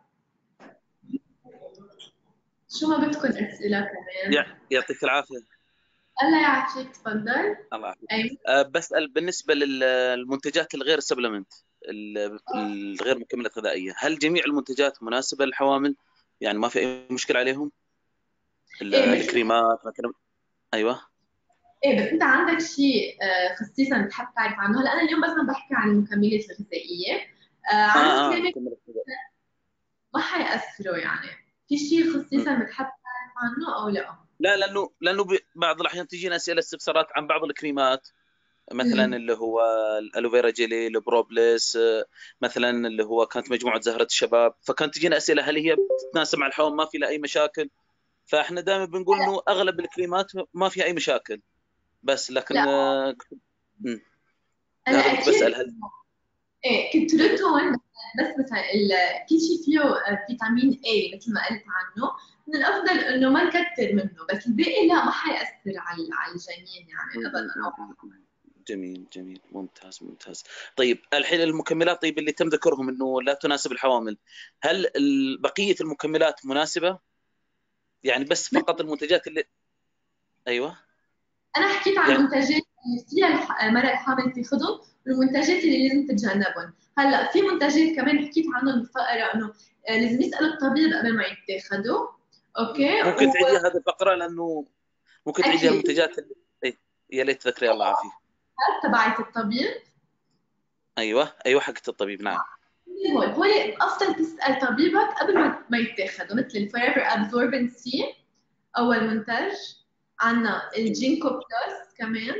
[SPEAKER 2] شو ما بدكم اسئلة كمان؟
[SPEAKER 4] يع- يعطيك العافيه.
[SPEAKER 2] الله يعافيك تفضل.
[SPEAKER 4] الله يعافيك.
[SPEAKER 2] ايوه
[SPEAKER 4] أه بسأل بالنسبه للمنتجات الغير سبلمنت، الغير مكملات غذائيه، هل جميع المنتجات مناسبه للحوامل؟ يعني ما في اي مشكله عليهم؟ ال-
[SPEAKER 2] ايه مثل
[SPEAKER 4] الكريمات مثلا. ايوه.
[SPEAKER 2] ايه، بس انت عندك شيء آه، خصيصا بتحب تعرف عنه؟ هلا انا اليوم بس عم بحكي عن المكملات الغذائية. آه، عن
[SPEAKER 4] اه اه
[SPEAKER 2] الكريمات
[SPEAKER 4] مكملات غذائيه.
[SPEAKER 2] ما حيأثروا، يعني في شيء خصيصا بتحب تعرف عنه او لا؟
[SPEAKER 4] لا لانه لانه بعض الاحيان تجينا اسئله استفسارات عن بعض الكريمات، مثلا
[SPEAKER 2] مم.
[SPEAKER 4] اللي هو الالوفيرا جيلي، البروبليس، مثلا اللي هو كانت مجموعه زهره الشباب، فكانت تجينا اسئله هل هي بتتناسب مع الحوامل، ما في لها اي مشاكل. فاحنا دائما بنقول انه اغلب الكريمات ما فيها اي مشاكل، بس لكن
[SPEAKER 2] لا
[SPEAKER 4] آه، مم.
[SPEAKER 2] انا
[SPEAKER 4] هذا كنت
[SPEAKER 2] اكيد
[SPEAKER 4] بسال هل
[SPEAKER 2] ايه كنت
[SPEAKER 4] ايوه
[SPEAKER 2] هون، بس مثلا ال- كل شيء فيه آه، فيتامين اي مثل ما قلت عنه، من الافضل انه ما نكتر منه، بس الباقي لا ما حيأثر على على الجنين يعني ابدا.
[SPEAKER 4] جميل جميل ممتاز ممتاز. طيب الحين المكملات، طيب اللي تم ذكرهم انه لا تناسب الحوامل، هل ال- بقيه المكملات مناسبه؟ يعني بس فقط المنتجات اللي ايوه
[SPEAKER 2] انا حكيت عن
[SPEAKER 4] يعني
[SPEAKER 2] المنتجات اللي فيها الح- المرأة الحامل تاخذهم، والمنتجات اللي لازم تتجنبهم. هلا في منتجات كمان حكيت عنهم بالفقره انه آه، لازم يسالوا الطبيب قبل ما يتاخذوا. اوكي.
[SPEAKER 4] ممكن تعيدي هذه الفقره لانه ممكن تعيدي
[SPEAKER 2] واكيد
[SPEAKER 4] المنتجات اللي... إيه، يا ليت تذكري الله يعافيك.
[SPEAKER 2] تبعت الطبيب
[SPEAKER 4] ايوه ايوه حقت الطبيب نعم.
[SPEAKER 2] هون هون افضل تسال طبيبك قبل ما ما يتاخذوا، مثل الفوريفر ابزوربنت سي اول منتج، عندنا الجينكو بلس كمان،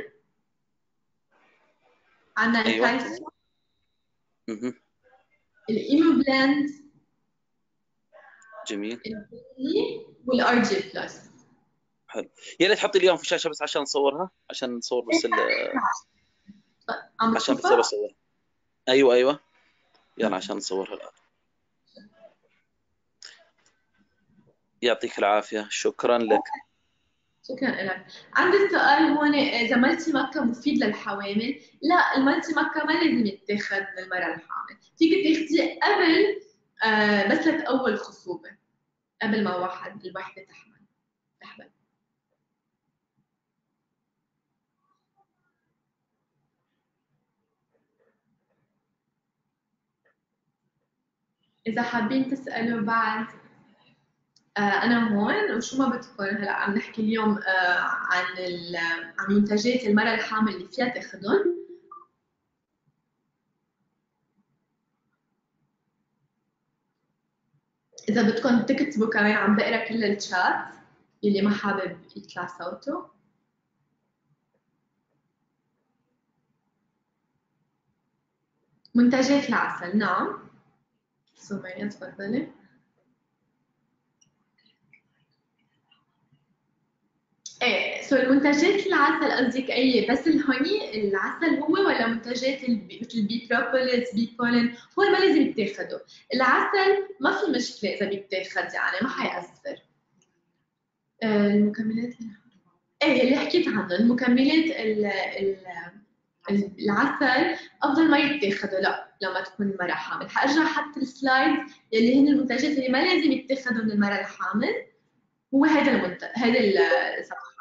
[SPEAKER 2] عندنا
[SPEAKER 4] ايوه
[SPEAKER 2] الكالسيوم،
[SPEAKER 4] مه.
[SPEAKER 2] الايمو بلاند،
[SPEAKER 4] جميل
[SPEAKER 2] البي والار جي بلس.
[SPEAKER 4] حلو. يا ليت تحطي لي اياهم في الشاشه بس عشان نصورها، عشان نصور بس ال...
[SPEAKER 2] عم
[SPEAKER 4] عشان بس
[SPEAKER 2] بتشوفها؟
[SPEAKER 4] بصور. ايوه ايوه يلا عشان نصورها الان. يعطيك العافيه شكرا لك.
[SPEAKER 2] شكرا لك. عندي سؤال هون، اذا ملتي مكة مفيد للحوامل؟ لا، الملتي مكة ما لازم يتاخذ من المرأة الحامل، فيك تاخذيه قبل آه بس لأول خصوبة، قبل ما واحد الوحدة تحمل تحمل. إذا حابين تسألوا بعد آه أنا هون، وشو ما بدكم. هلا عم نحكي اليوم آه عن عن منتجات المرأة الحامل اللي فيها تاخذهم. إذا بدكم تكتبوا كمان عم بقرا كل الشات، اللي ما حابب يطلع صوته. منتجات العسل نعم. سمية تفضلي. ايه سو المنتجات العسل قصدك اي بس الهوني العسل هو، ولا منتجات البي... مثل البي بروبوليس بي بولين؟ هو ما لازم يتاخدوا. العسل ما في مشكلة إذا بيتاخد، يعني ما حيأثر. آه، المكملات ايه اللي حكيت عنه، المكملات ال... ال... العسل افضل ما يتاخدوا لا لما تكون المرأة حامل. حارجع حتى السلايد يلي هن المنتجات اللي ما لازم يتاخدوا من المرأة الحامل، هو هذا المنتج هذا الصفحة.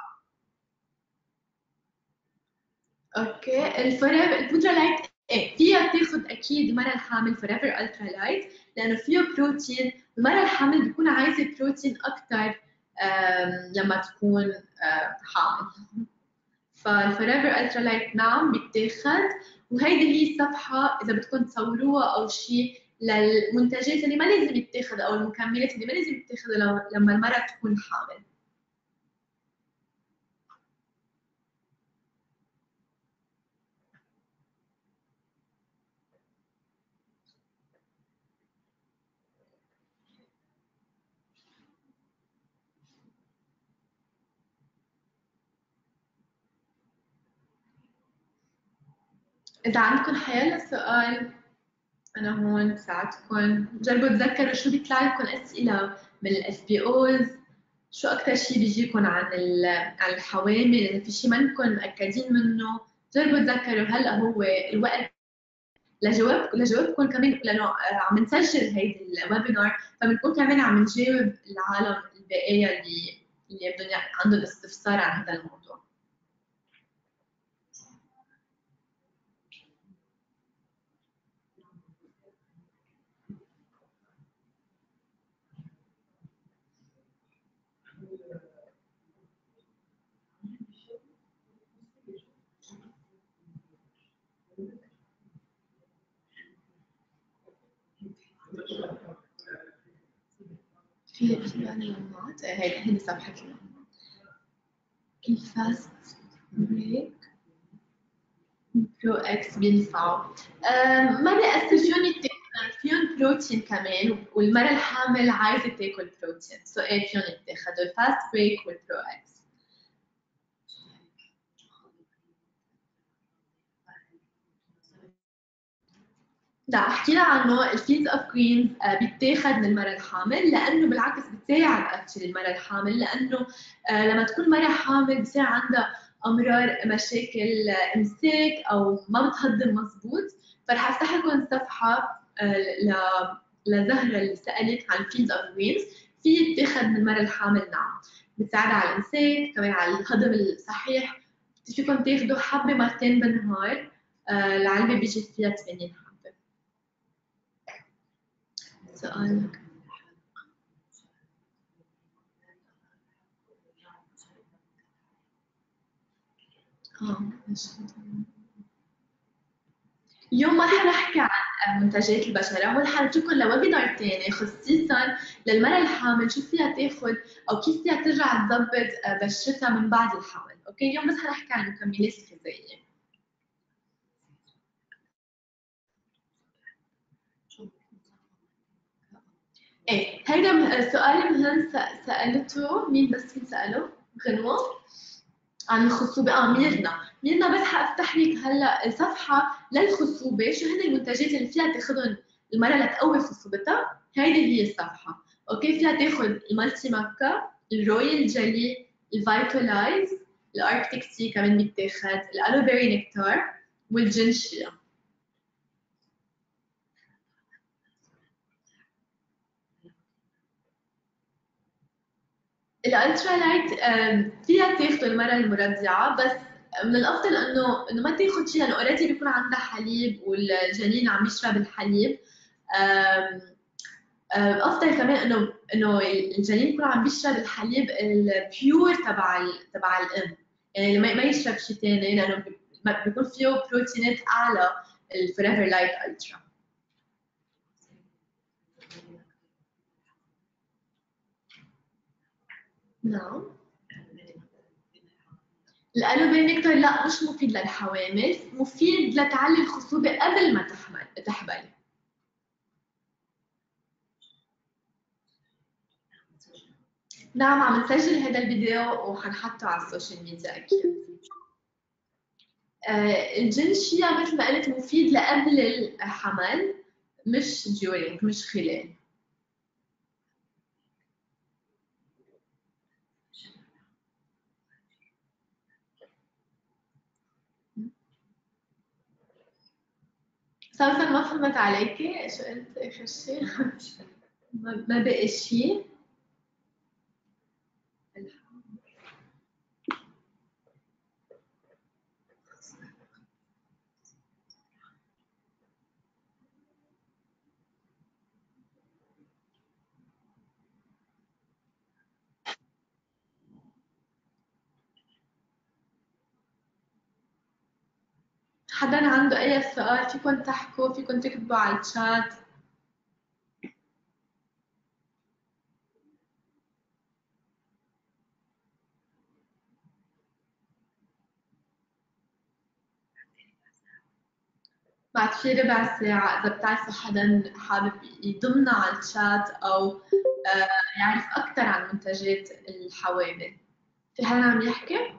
[SPEAKER 2] اوكي. الفوريفر البودرة لايت ايه فيها تاخد اكيد المرأة الحامل فوريفر الترا لايت، لانه فيه بروتين. المرأة الحامل بتكون عايزة بروتين اكثر لما تكون آم، حامل. فالفوريفر الترا لايت نعم بيتاخد. وهيدي هي الصفحة إذا بدكم تصوروها أو شيء للمنتجات اللي ما لازم يتاخد، أو المكملات اللي ما لازم يتاخد لما المرأة تكون حامل. إذا عندكم حيالله سؤال أنا هون بساعدكم. جربوا تذكروا شو بيطلع لكم أسئلة من الاس بي اوز، شو أكثر شيء بيجيكم عن عن الحوامل، إذا في شيء منكم متأكدين منه جربوا تذكروا. هلا هو الوقت لجوابكم لجوابكم كمان، لأنه عم نسجل هيدي الويبينار، فبنكون كمان عم نجاوب العالم الباقية اللي اللي بدهم عندهم استفسار عن هذا الموضوع. في في أنا لمعت هيدي هيدي صفحة اللمعات. الفاست بريك برو اكس بينفعوا. ما بيأثر فيهم يتاخدوا، فيهم بروتين كمان، والمرأة الحامل عايزة تاكل بروتين، سو ايه فيهم يتاخدوا الفاست بريك والبرو اكس. نعم حكينا عنه الفيلز اوف جرينز بيتاخد من المرأة الحامل، لأنه بالعكس بتساعد اكشلي المرأة الحامل، لأنه آه لما تكون مرأة حامل بصير عندها أمرار مشاكل آه إمساك أو ما بتهضم مزبوط، فرح أفتح لكم صفحة آه لزهرة اللي سألت عن الفيلز اوف جرينز، في يتاخد من المرأة الحامل. نعم بتساعد على الإمساك، كمان على الهضم الصحيح. فيكم تاخدوا حبة مرتين بالنهار، آه العلبة بيجي فيها ثمانين حبة. سؤالك اه اليوم ما رح نحكي عن منتجات البشرة، هون حنجيكم لويبينار تاني خصيصا للمرأة الحامل شو فيها تاخد أو كيف فيها ترجع تظبط بشرتها من بعد الحمل. أوكي اليوم بس حنحكي عن المكملات الغذائية. ايه هيدا سؤال مهم سألته مين بس مين سأله؟ غنوة عن الخصوبة. اه ميرنا ميرنا بس حافتح لك هلا صفحة للخصوبة، شو هن المنتجات اللي فيها تاخذهم المرأة لتقوي خصوبتها. هيدي هي الصفحة. اوكي فيها تاخذ المالتي ماكا، الرويال جيلي، الفيتولايز، الاركتيك تي كمان بيتاخذ، الالوبيري نكتار، والجنشيا. الالترا لايت فيها تاخذ المرأة المرضعة، بس من الافضل انه انه ما تاخذ شيء لانه اوريدي بيكون عندها حليب والجنين عم يشرب الحليب. افضل كمان انه انه الجنين يكون عم بيشرب الحليب البيور تبع تبع الام، يعني ما يشرب شيء ثاني لانه بيكون فيه بروتينات اعلى الفوريفر لايت الترا. نعم الالوبيري نكتر لا مش مفيد للحوامل، مفيد لتعلي الخصوبة قبل ما تحمل تحبل. نعم عم نسجل هذا الفيديو وحنحطه على السوشيال ميديا اكيد. آه الجنشيا مثل ما قلت مفيد لقبل الحمل مش during مش خلال. سوسن ما فهمت عليكي شو قلت اخر شيء؟ ما بقي شيء. حدا عنده اي سؤال فيكم تحكوا، فيكم تكتبوا على الشات. بعد في ربع ساعة إذا بتعرفوا حدا حابب يضمنا على الشات أو يعرف أكثر عن منتجات الحوامل. في حدا عم يحكي؟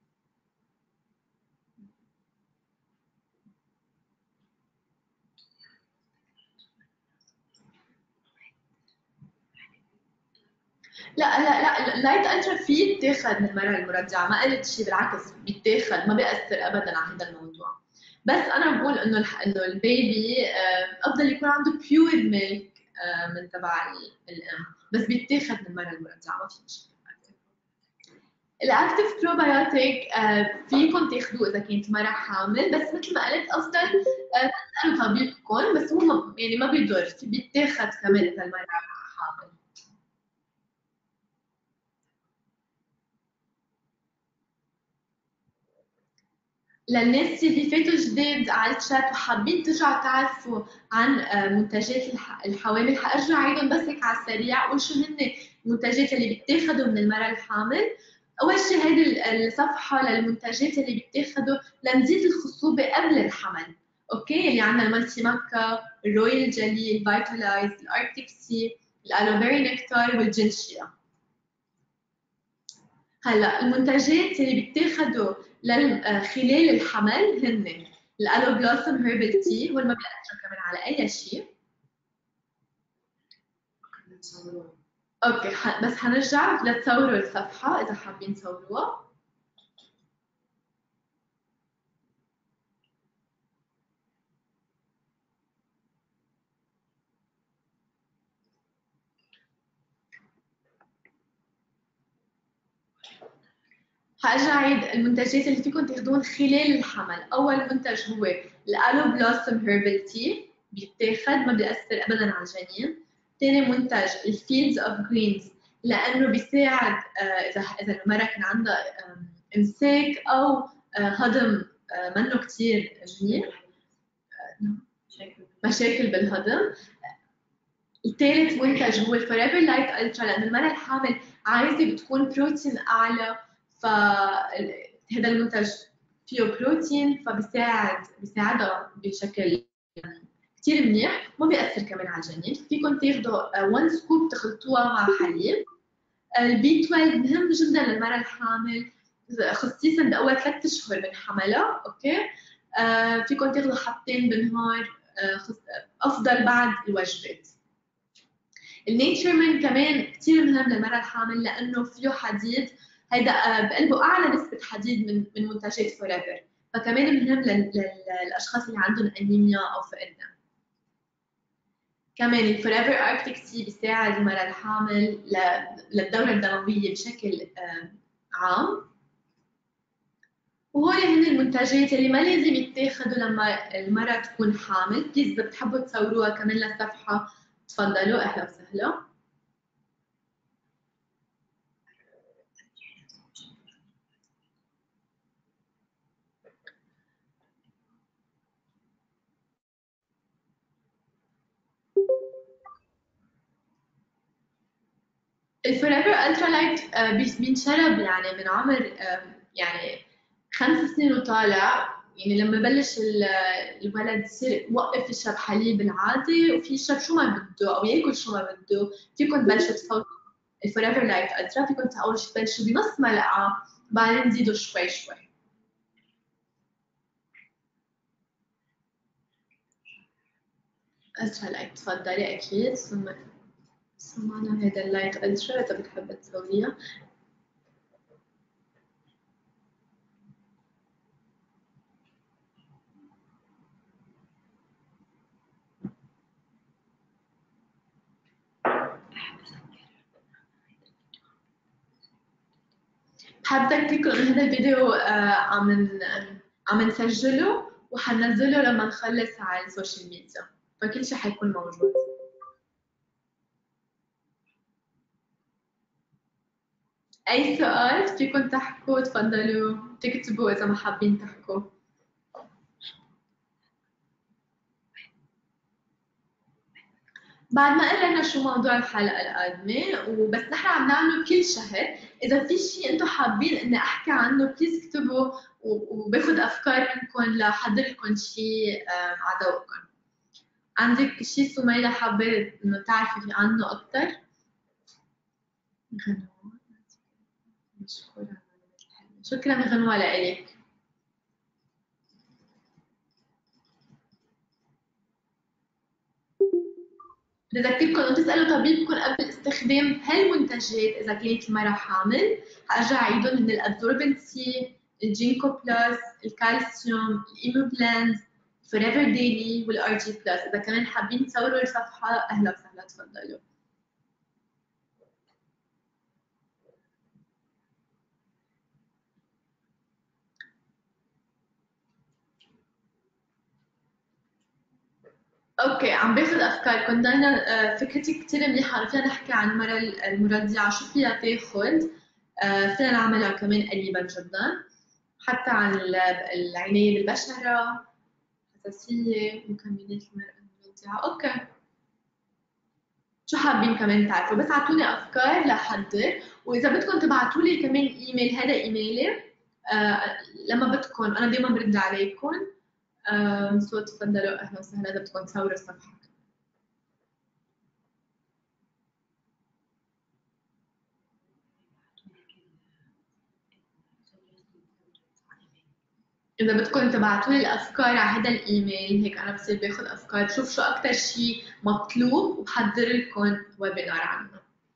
[SPEAKER 2] لا لا لا اللايت الترا في يتاخذ من المرأة المرضعة، ما قلت شيء بالعكس بيتاخذ ما بيأثر أبدا على هذا الموضوع. بس أنا بقول إنه إنه البيبي أفضل يكون عنده بيور ميلك من تبع الأم، بس بيتاخذ من المرأة المرضعة ما في مشكلة. الاكتيف بروبايوتيك فيكم تاخذوه اذا كنت مرة حامل، بس مثل ما قلت افضل تسالوا طبيبكم، بس هو يعني ما بيضر بيتاخذ كمان اذا المرأة حامل. للناس اللي فاتوا جديد على الشات وحابين ترجعوا تعرفوا عن منتجات الحوامل حارجع عيدهم بس هيك على السريع، وشو هن المنتجات اللي بيتاخذوا من المرأة الحامل. أول شيء هيدي الصفحة للمنتجات اللي بيتاخدوا لنزيد الخصوبة قبل الحمل، أوكي؟ اللي عندنا المالتي ماكا، الرويال جيلي، الفيتالايز، الأركتيك سي، الألوفيري نكتار والجنشيا. هلا المنتجات اللي بيتاخدوا خلال الحمل هن الألو بلوسم هيربل تي، هو ما بيأثر كمان على أي شيء. اوكي بس حنرجع لتصوروا الصفحة إذا حابين تصوروها. حارجع عيد المنتجات اللي فيكم تاخدون خلال الحمل. أول منتج هو الألو بلوسم هيربل تي، بيتاخد ما بيأثر أبداً على الجنين. ثاني منتج الفيلدز أوف جرينز، لأنه بيساعد إذا إذا المرأة كان عندها إمساك أو هضم منه كتير منيح، مشاكل بالهضم. الثالث منتج هو الفوريفر لايت الترا، لأن المرأة الحامل عايزة بتكون بروتين أعلى، فهذا المنتج فيه بروتين فبيساعد بيساعدها بشكل كتير منيح، ما بيأثر كمان على الجنين. فيكم تاخدوا وان سكوب تخلطوها مع حليب. البي اثني عشر مهم جدا للمرأة الحامل خصيصا بأول ثلاث أشهر من حملها، أوكي؟ آه فيكم تاخدوا حبتين بالنهار، آه أفضل بعد الوجبات. النيتشرمن كمان كتير مهم للمرأة الحامل لأنه فيه حديد، هيدا بقلبه أعلى نسبة حديد من من منتجات فوريفر، فكمان مهم للأشخاص اللي عندهم أنيميا أو فقدان. كمان الفوريفر أركتيك سي بيساعد المرأة الحامل للدورة الدموية بشكل عام. وهول هن المنتجات اللي ما لازم يتاخدوا لما المرأة تكون حامل. بليز إذا بتحبوا تصوروها كمان للصفحة تفضلوا، أهلا وسهلا. الفوريفر الترا لايت بينشرب يعني من عمر يعني خمس سنين وطالع، يعني لما يبلش الولد يصير يوقف يشرب حليب العادي وفي يشرب شو ما بده او ياكل شو ما بده، فيكم تبلشوا تفوتوا الفوريفر لايت الترا. فيكم اول شيء تبلشوا بنص ملعقه بعدين تزيدوا شوي شوي. الترا لايت تفضلي اكيد. ثم سمعنا هذا اللايت الترا اذا بتحب تسويها. حابة أذكركم إن هذا الفيديو آه عم عم نسجله وحننزله لما نخلص على السوشيال ميديا، فكل شيء حيكون موجود. أي سؤال فيكم تحكوا تفضلوا تكتبوا إذا ما حابين تحكوا. بعد ما قلنا شو موضوع الحلقة القادمة وبس نحن عم نعمله كل شهر، إذا في شيء أنتم حابين إني أحكي عنه بليز اكتبوا وباخذ أفكار منكم لحضر لكم شيء على ذوقكم. عندك شيء سميلة حابة إنه تعرفي عنه أكثر؟ غنوة مشكورة. شكرا غنوة لإلك. بذكركم انه تسالوا طبيبكم قبل استخدام هالمنتجات اذا كانت المراه حامل. هرجع اعيدهم هن الابزوربنت سي، الجينكو بلس، الكالسيوم، الايموبلاند، فوريفر ديلي والار جي بلس. اذا كمان حابين تصوروا الصفحه اهلا وسهلا تفضلوا. اوكي عم باخذ افكاركم. دانا فكرتي كثير منيحه، فينا نحكي عن المراه المرضعه شو فيها تاخذ، فينا نعملها كمان قريبا جدا، حتى عن العنايه بالبشره، حساسيه، مكملات المراه المرضعه. اوكي شو حابين كمان تعرفوا، بس اعطوني افكار لحضر. واذا بدكم تبعتوا لي كمان ايميل، هذا ايميلي آه لما بدكم انا دائما برد عليكم. آه سو تفضلوا، اهلا وسهلا اذا بدكم تصوروا الصفحه. إذا بدكم تبعتوا لي الأفكار على هذا الإيميل، هيك أنا بصير باخذ أفكار، بشوف شو أكثر شيء مطلوب وبحضر لكم ويبينار عنه.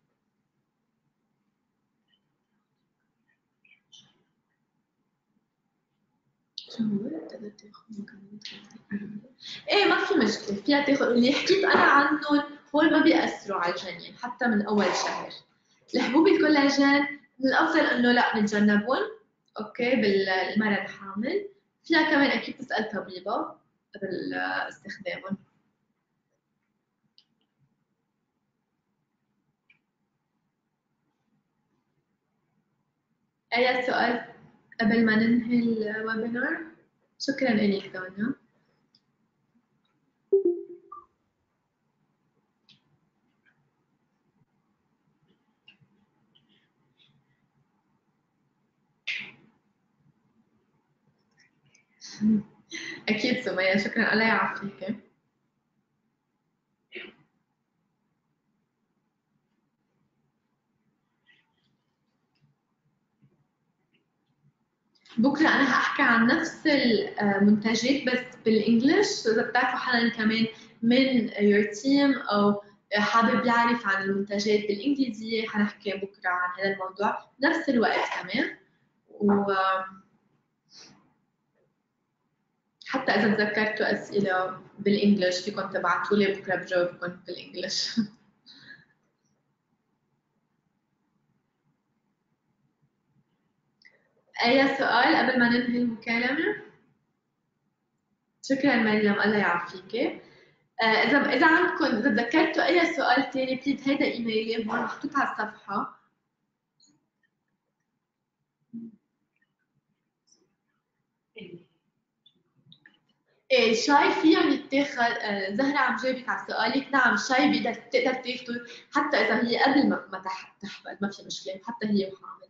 [SPEAKER 2] شو هو؟ بتقدر تاخذ مكالمات؟ إيه ما في مشكلة، فيها تاخذ. اللي حكيت أنا عنهم هول ما بيأثروا على الجنين حتى من أول شهر. الحبوب الكولاجين من الأفضل إنه لا نتجنبهم، أوكي، بالمرأة الحامل. فيها كمان أكيد تسأل طبيبة قبل استخدامهم. أي سؤال قبل ما ننهي الويبينار؟ شكرا لك دانا. أكيد سمية، شكرا، الله يعافيك. بكرة أنا هحكي عن نفس المنتجات بس بالإنجليش. إذا بتعرفوا حدا كمان من your team أو حابب يعرف عن المنتجات بالإنجليزية، حنحكي بكرة عن هذا الموضوع نفس الوقت كمان. و حتى إذا تذكرتوا أسئلة بالإنجليش فيكم تبعتوا لي بكرة بجاوبكم بالإنجليش. أي سؤال قبل ما ننهي المكالمة؟ شكرا مريم، الله يعافيكي. إذا إذا عندكم إذا تذكرتوا أي سؤال ثاني بليز هيدا إيميلي هون محطوط على الصفحة. إيه الشاي فيهم يتاخد. زهرة عم جاوبك على سؤالك. نعم الشاي بيقدر تقدر تاخده حتى إذا هي قبل ما ما تحبل، ما في مشكلة، حتى هي وحامل.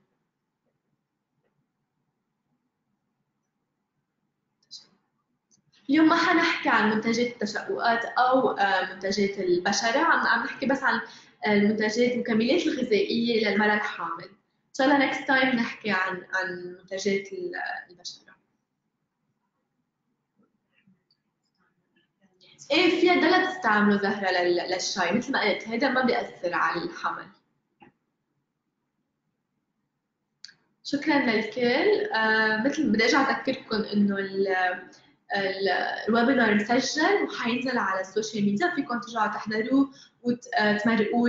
[SPEAKER 2] اليوم ما حنحكي عن منتجات التشققات أو منتجات البشرة، عم عم نحكي بس عن المنتجات المكملات الغذائية للمرأة الحامل. إن شاء الله next time نحكي عن عن منتجات البشرة. إيه فيها دلة تستعملوا زهرة للشاي مثل ما قلت، هذا ما بيأثر على الحمل. شكرا للكل. آه مثل بدي ارجع اذكركم انه الويبينار مسجل وحينزل على السوشيال ميديا، فيكم ترجعوا تحضروه وتمرقوه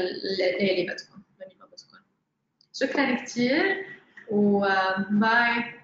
[SPEAKER 2] للي بدكم. شكرا كثير وباي.